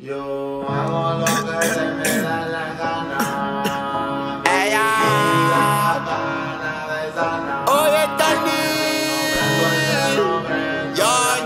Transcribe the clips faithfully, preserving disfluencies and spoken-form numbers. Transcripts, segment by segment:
Yo hago lo que se me da la gana. Ella. Y la gana de sana. Oye, Tony. John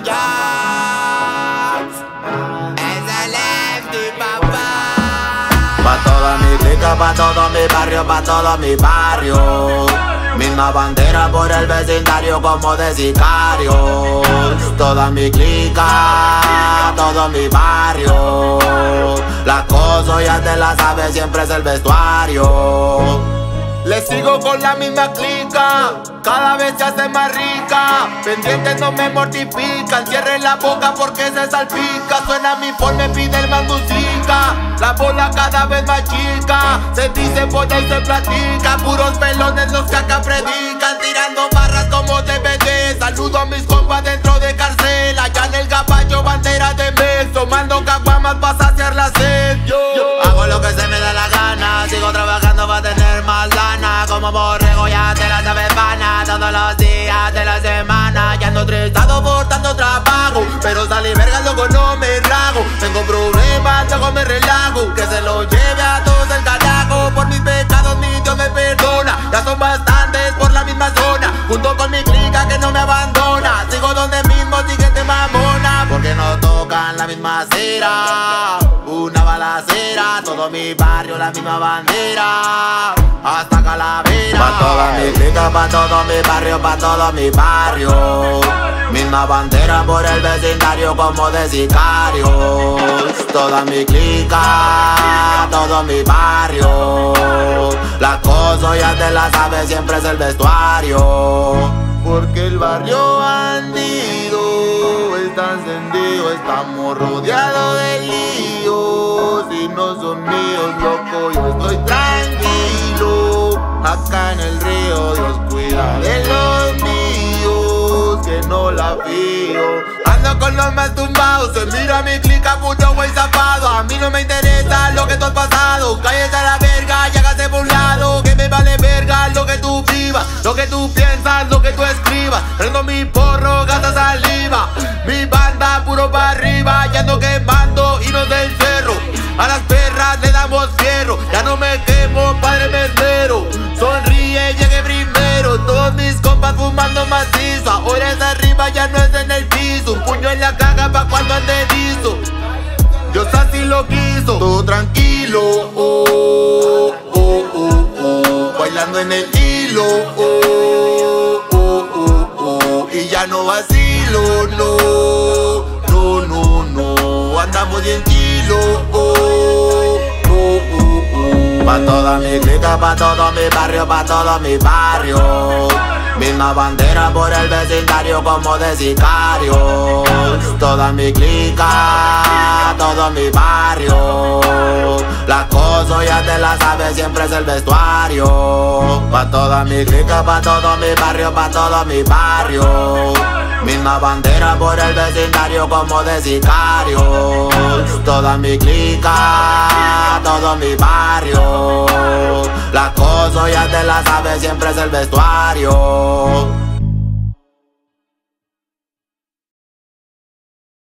Jax. Es el Lefty, papá. Pa' toda mi clica, pa' todo mi barrio, pa' todo mi barrio. Misma bandera por el vecindario como de sicarios. Toda mi clica, todo mi barrio. La cosa ya te la sabes, siempre es el vestuario. Le sigo con la misma clica, cada vez se hace más rica. Pendientes no me mortifican, cierren la boca porque se salpica. Suena mi phone, me pide el más música. La bola cada vez más chica, se dice polla y se platica. Puros pelones los que acá predican, tirando barras como D V D. Saludo a mis compas dentro de cárcel, allá en el caballo bandera de mes. Tomando caguamas pa' saciar la sed. Yo, yo hago lo que se me da la gana, sigo trabajando para tener más lana. Como borrego ya te la sabes vana, todos los días de la semana. Ya ando estresado por tanto trabajo, pero salí verga loco no me rago. Tengo problemas, luego me relajo, que se lo lleve a todos el carajo. Por mis pecados mi Dios me perdona, ya son bastantes por la misma zona. Junto con mi clica que no me abandona, sigo donde mismo siguiente mamona. Porque no tocan la misma acera, una balacera. Todo mi barrio la misma bandera, hasta Calavera. Pa' toda mi clica, pa' todo mi barrio, pa' todo mi barrio. Misma bandera por el vecindario como de sicarios. Toda mi clica, todo mi barrio. La cosa ya te la sabes, siempre es el vestuario. Porque el barrio bandido está encendido, estamos rodeados de líos. Si no son míos, loco, yo estoy tranquilo. Acá en el río, Dios cuida de los míos, que no la fío. Ando con los más tumbados, se mira mi clica, puro güey zapado. A mí no me interesa lo que tú has pasado, cállate a la verga y hágase por un lado. Que me vale verga lo que tú vivas, lo que tú piensas, lo que tú escribas. Prendo mi porro, gasta saliva, mi banda puro pa' arriba. Ya ando quemando hilos del cerro, a las perras le damos fierro. Ya no me quemo, padre me esmero. Sonríe, llegué primero. Todos mis compas fumando macizo. Ahora es arriba, ya no es en el piso. Un puño en la caga pa' cuando ande liso. Dios así lo quiso. Todo tranquilo, oh, oh, oh, oh. Bailando en el hilo, oh, oh, oh, oh. Y ya no vacilo, no, no, no, no. Andamos bien kilo, oh, oh, oh, oh. Pa' toda mi clica, pa' todo mi barrio, pa' todo mi barrio. Misma bandera por el vecindario como de sicarios. Toda mi clica, todo mi barrio. La cosa ya te la sabes, siempre es el vestuario. Pa' toda mi clica, pa' todo mi barrio, pa' todo mi barrio. Misma bandera por el vecindario como de sicarios. Toda mi clica, todo mi barrio. La cosa ya te la sabes, siempre es el vestuario.